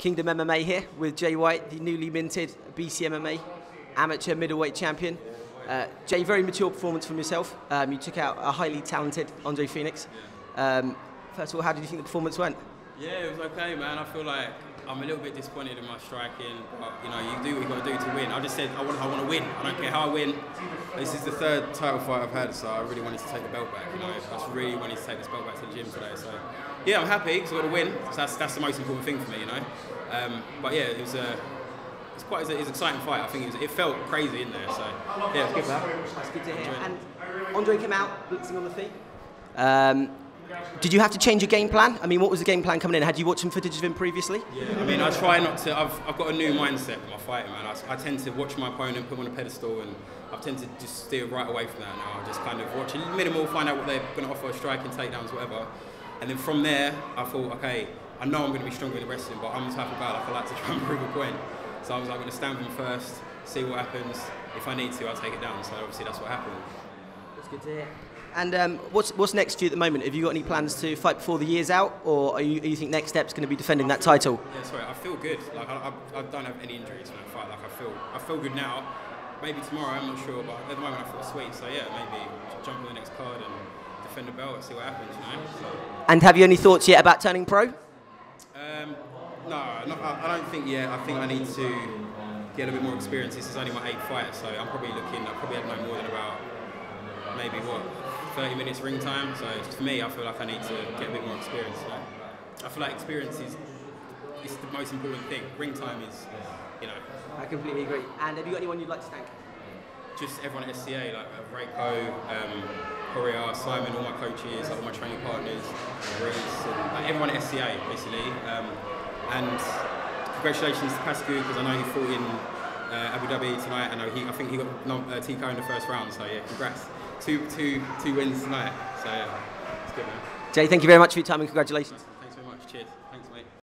Kingdom MMA here with Jay Whyte, the newly minted BCMMA Amateur Middleweight Champion. Jay, very mature performance from yourself. You took out a highly talented Andre Phoenix. First of all, how did you think the performance went? Yeah, it was okay, man. I feel like I'm a little bit disappointed in my striking, but you know, you do what you got to do to win. I just said I want to win. I don't care how I win. This is the third title fight I've had, so I really wanted to take the belt back. You know, I just really wanted to take this belt back to the gym today. So yeah, I'm happy because I got to win. So that's the most important thing for me, you know. But yeah, it was quite an exciting fight. I think it felt crazy in there. So yeah, it was good, man. That's good to hear. And Andre came out blitzing on the feet. Did you have to change your game plan? I mean, what was the game plan coming in? Had you watched some footage of him previously? Yeah, I mean, I try not to. I've got a new mindset with my fighting, man. I tend to watch my opponent, put him on a pedestal, and I've tended to just steer right away from that now. I just kind of watch a minimal, find out what they're going to offer, striking, takedowns, whatever. And then from there, I thought, okay, I know I'm going to be stronger in the wrestling, but I'm the type of guy like I like to try and prove a point. So I was like, I'm going to stand with him first, see what happens. If I need to, I'll take it down. So obviously that's what happened. That's good to hear. And what's next for you at the moment? Have you got any plans to fight before the year's out, or are you think next step's going to be defending that title? Yeah, sorry, I feel good. Like I don't have any injuries when I fight. Like I feel good now. Maybe tomorrow, I'm not sure, but at the moment I feel sweet. So yeah, maybe jump on the next card and defend the belt and see what happens. You know. So. And have you any thoughts yet about turning pro? No, I don't think yet. I think I need to get a bit more experience. This is only my 8th fight, so I'm probably looking. I probably had no more than about maybe 30 minutes ring time. So for me, I feel like I need to get a bit more experience. You know? I feel like experience is the most important thing. Ring time is, you know. I completely agree. And have you got anyone you'd like to thank? Just everyone at SCA, like Reiko, Korea, Simon, all my coaches, like all my training partners, Reese, and like everyone at SCA basically. And congratulations to Pascu, because I know he fought in Abu Dhabi tonight. I think he got TKO in the first round. So yeah, congrats. Two wins tonight. So yeah, it's good, man. Jay, thank you very much for your time and congratulations. Thanks very much. Cheers.